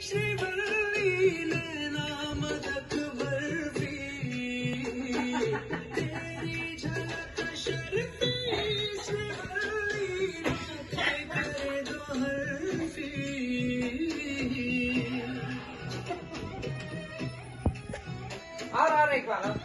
श्रीवल्ली नैना मदक बर्फी तेरी झलक शर्फी श्रीवल्ली करे दो हर्फी। और एक बार